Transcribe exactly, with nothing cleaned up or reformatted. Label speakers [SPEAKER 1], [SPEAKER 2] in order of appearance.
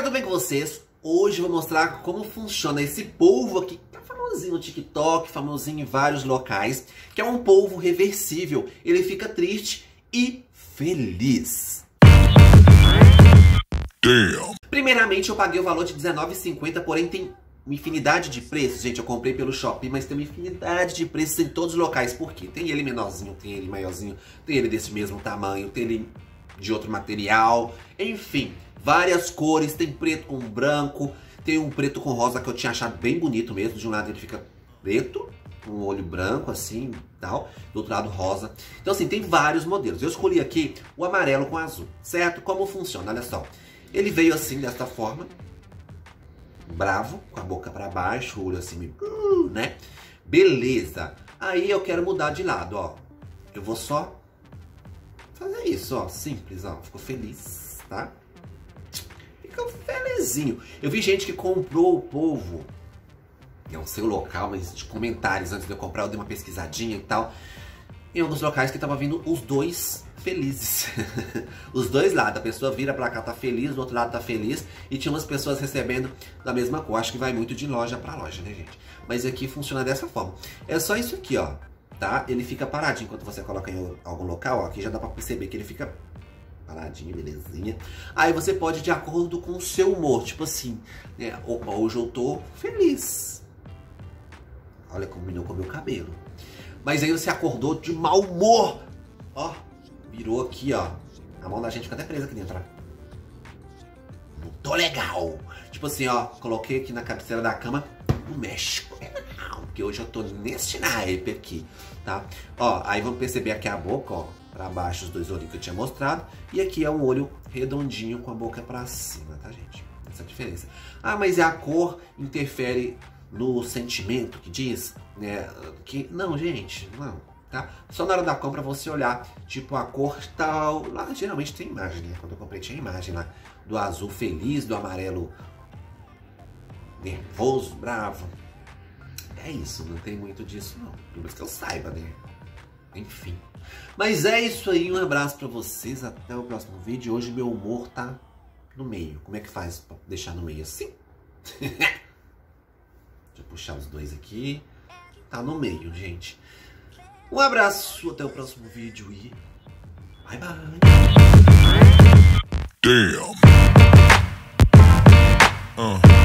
[SPEAKER 1] galera, tudo bem com vocês? Hoje eu vou mostrar como funciona esse polvo aqui, que tá famosinho no TikTok, famosinho em vários locais, que é um polvo reversível. Ele fica triste e feliz. Damn. Primeiramente eu paguei o valor de dezenove reais e cinquenta centavos, porém tem uma infinidade de preços. Gente, eu comprei pelo Shopee, mas tem uma infinidade de preços em todos os locais. Por quê? Tem ele menorzinho, tem ele maiorzinho, tem ele desse mesmo tamanho, tem ele de outro material, enfim, várias cores. Tem preto com branco, tem um preto com rosa que eu tinha achado bem bonito mesmo. De um lado ele fica preto, com um olho branco assim, tal, do outro lado rosa. Então assim, tem vários modelos. Eu escolhi aqui o amarelo com azul, certo? Como funciona? Olha só, ele veio assim, desta forma, bravo, com a boca pra baixo, o olho assim, uh, né? Beleza. Aí eu quero mudar de lado, ó. Eu vou só fazer isso, ó. Simples, ó. Ficou feliz, tá? Ficou felizinho. Eu vi gente que comprou o polvo, não sei o local, mas de comentários antes de eu comprar, eu dei uma pesquisadinha e tal. Em alguns locais que tava vindo os dois felizes. Os dois lados. A pessoa vira pra cá, tá feliz, do outro lado tá feliz. E tinha umas pessoas recebendo da mesma cor. Acho que vai muito de loja pra loja, né, gente? Mas aqui funciona dessa forma. É só isso aqui, ó. Tá? Ele fica paradinho enquanto você coloca em algum local. Ó, aqui já dá pra perceber que ele fica paradinho, belezinha. Aí você pode, de acordo com o seu humor, tipo assim, né? Opa, hoje eu tô feliz. Olha, combinou com o meu cabelo. Mas aí você acordou de mau humor. Ó, virou aqui, ó. A mão da gente fica até presa aqui dentro, ó. Não tô legal. Tipo assim, ó, coloquei aqui na cabeceira da cama. Não mexe. Não, porque hoje eu tô neste naipe aqui, tá? Ó, aí vamos perceber aqui a boca, ó. Pra baixo os dois olhinhos que eu tinha mostrado. E aqui é um olho redondinho com a boca pra cima, tá, gente? Essa é a diferença. Ah, mas a cor interfere no sentimento que diz, né? Que não, gente, não, tá? Só na hora da compra você olhar, tipo, a cor tal. Lá geralmente tem imagem, né? Quando eu comprei tinha imagem lá do azul feliz, do amarelo nervoso, bravo. É isso, não tem muito disso não. Pelo menos que eu saiba, né? Enfim. Mas é isso aí, um abraço pra vocês, até o próximo vídeo. Hoje meu humor tá no meio. Como é que faz pra deixar no meio assim? Deixa eu puxar os dois aqui. Tá no meio, gente. Um abraço, até o próximo vídeo e bye bye. Damn. Uh.